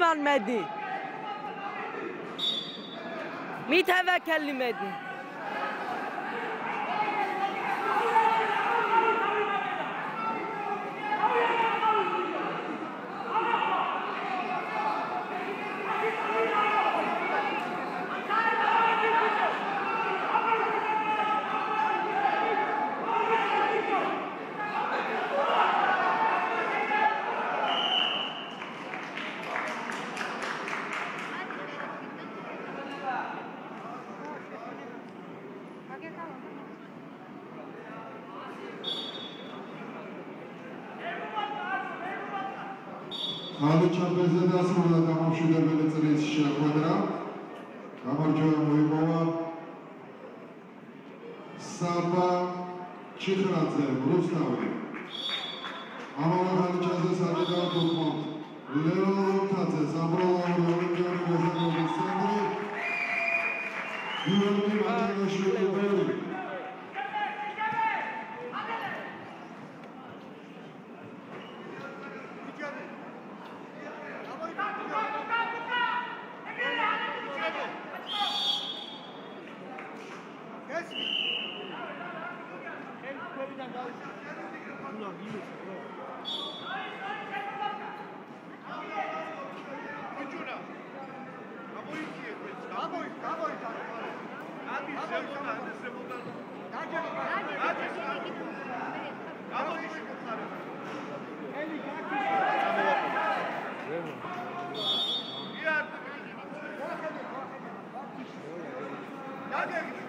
من مدی میتوکلی مدی ხალუჩა ბეზე დასრულდა დამამშვიდებელი წრის შეხვედრა. გამარჯვება მოიპოვა საბა ჩიხრაძე რუსთავი. ამავე ხალუჩაზე საჭიროა თუქმოთ ლეონ ლოთაძე სამბრალაური ოლიმპიური მეზობლობის ცენტრი გიორგი მაჭარაშვილი ბერი. Hadi.